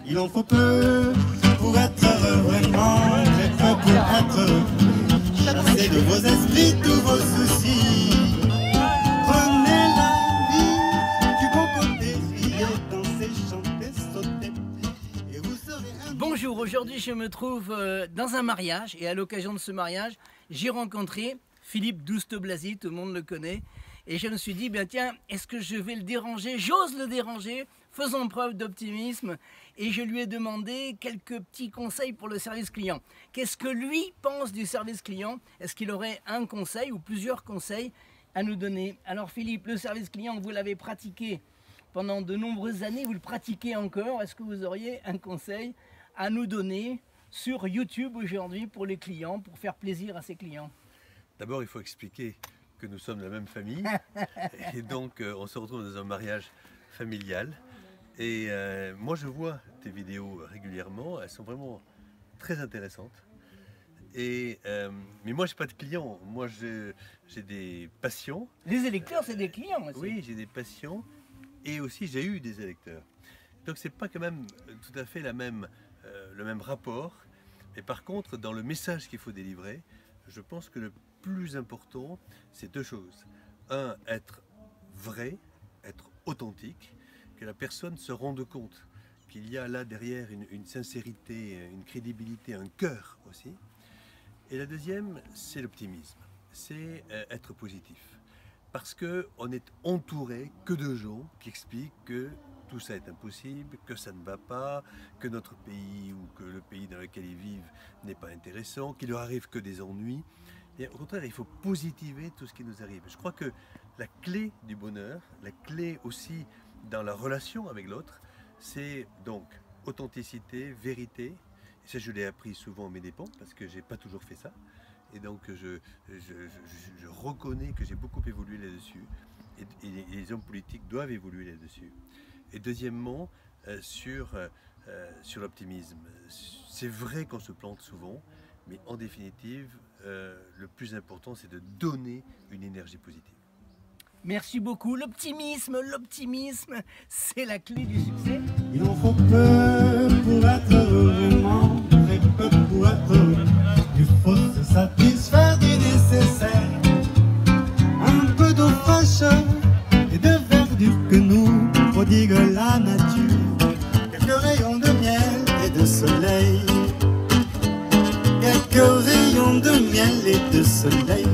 Il en faut peu pour être heureux, vraiment très peu pour être heureux. Chassez de vos esprits tous vos soucis. Prenez la vie du bon côté, riez, dansez, chantez, sautez, et vous serez un... Bonjour, aujourd'hui je me trouve dans un mariage et à l'occasion de ce mariage, j'ai rencontré Philippe Douste-Blazy, tout le monde le connaît. Et je me suis dit, bien tiens, est-ce que je vais le déranger? J'ose le déranger, faisons preuve d'optimisme. Et je lui ai demandé quelques petits conseils pour le service client. Qu'est-ce que lui pense du service client? Est-ce qu'il aurait un conseil ou plusieurs conseils à nous donner? Alors Philippe, le service client, vous l'avez pratiqué pendant de nombreuses années, vous le pratiquez encore. Est-ce que vous auriez un conseil à nous donner sur YouTube aujourd'hui pour les clients, pour faire plaisir à ses clients? D'abord, il faut expliquer que nous sommes de la même famille et donc on se retrouve dans un mariage familial et moi je vois tes vidéos régulièrement, elles sont vraiment très intéressantes et mais moi j'ai pas de clients, moi j'ai des patients. Les électeurs c'est des clients aussi. Oui, j'ai des patients et aussi j'ai eu des électeurs, donc c'est pas quand même tout à fait le même rapport, mais par contre dans le message qu'il faut délivrer, je pense que le plus important, c'est deux choses. Un, être vrai, être authentique, que la personne se rende compte qu'il y a là derrière une sincérité, une crédibilité, un cœur aussi. Et la deuxième, c'est l'optimisme, c'est être positif. Parce qu'on est entouré que de gens qui expliquent que tout ça est impossible, que ça ne va pas, que notre pays ou que le pays dans lequel ils vivent n'est pas intéressant, qu'il leur arrive que des ennuis. Et au contraire, il faut positiver tout ce qui nous arrive. Je crois que la clé du bonheur, la clé aussi dans la relation avec l'autre, c'est donc authenticité, vérité. Et ça, je l'ai appris souvent à mes dépens, parce que je n'ai pas toujours fait ça. Et donc, je reconnais que j'ai beaucoup évolué là-dessus. Et les hommes politiques doivent évoluer là-dessus. Et deuxièmement, sur l'optimisme. C'est vrai qu'on se plante souvent, mais en définitive, le plus important, c'est de donner une énergie positive. Merci beaucoup. L'optimisme, c'est la clé du succès. Il en faut peu pour être heureux, vraiment très peu pour être heureux. Il faut se satisfaire du nécessaire. Un peu d'eau fraîche et de verdure que nous prodigue la nature. Quelques rayons de miel et de soleil. Quelques rayons de miel et de soleil.